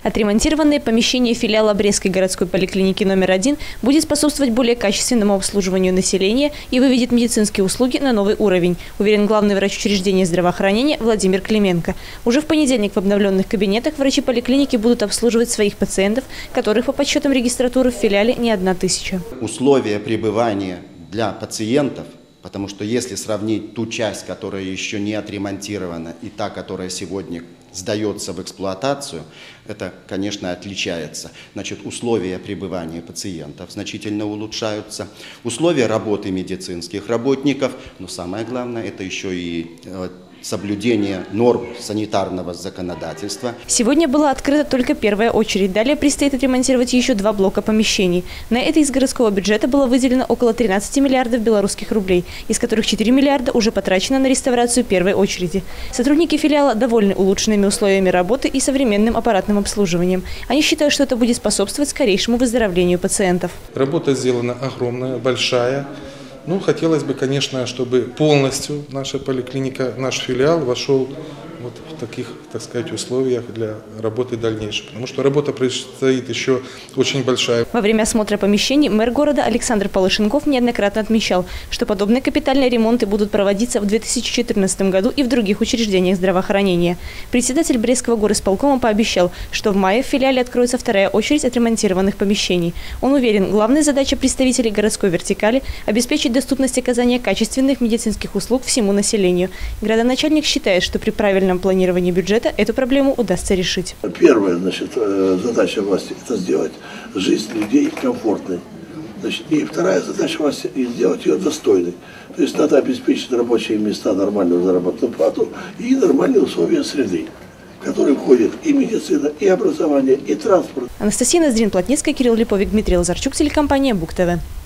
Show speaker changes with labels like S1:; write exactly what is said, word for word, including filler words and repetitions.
S1: Отремонтированное помещение филиала Брестской городской поликлиники номер один будет способствовать более качественному обслуживанию населения и выведет медицинские услуги на новый уровень, уверен главный врач учреждения здравоохранения Владимир Клименко. Уже в понедельник в обновленных кабинетах врачи поликлиники будут обслуживать своих пациентов, которых по подсчетам регистратуры в филиале не одна тысяча.
S2: Условия пребывания для пациентов, потому что если сравнить ту часть, которая еще не отремонтирована, и та, которая сегодня сдается в эксплуатацию, это, конечно, отличается. Значит, условия пребывания пациентов значительно улучшаются, условия работы медицинских работников, но самое главное, это еще и соблюдение норм санитарного законодательства.
S1: Сегодня была открыта только первая очередь. Далее предстоит отремонтировать еще два блока помещений. На это из городского бюджета было выделено около тринадцати миллиардов белорусских рублей, из которых четыре миллиарда уже потрачено на реставрацию первой очереди. Сотрудники филиала довольны улучшенными условиями работы и современным аппаратным обслуживанием. Они считают, что это будет способствовать скорейшему выздоровлению пациентов.
S3: Работа сделана огромная, большая. Ну, хотелось бы, конечно, чтобы полностью наша поликлиника, наш филиал вошел вот в таких, так сказать, условиях для работы дальнейшей. Потому что работа предстоит еще очень большая.
S1: Во время осмотра помещений мэр города Александр Полышенков неоднократно отмечал, что подобные капитальные ремонты будут проводиться в две тысячи четырнадцатом году и в других учреждениях здравоохранения. Председатель Брестского горисполкома пообещал, что в мае в филиале откроется вторая очередь отремонтированных помещений. Он уверен, главная задача представителей городской вертикали – обеспечить доступность оказания качественных медицинских услуг всему населению. Градоначальник считает, что при правильном планировании бюджета эту проблему удастся решить.
S4: Первая, значит, задача власти – это сделать жизнь людей комфортной. Значит, и вторая задача власти – сделать ее достойной. То есть надо обеспечить рабочие места, нормальную заработную плату и нормальные условия среды, в которые входят и медицина, и образование, и транспорт.
S1: Анастасия Ноздрин-Плотницкая, Кирилл Липовик, Дмитрий Лазарчук, телекомпания Буг ТВ.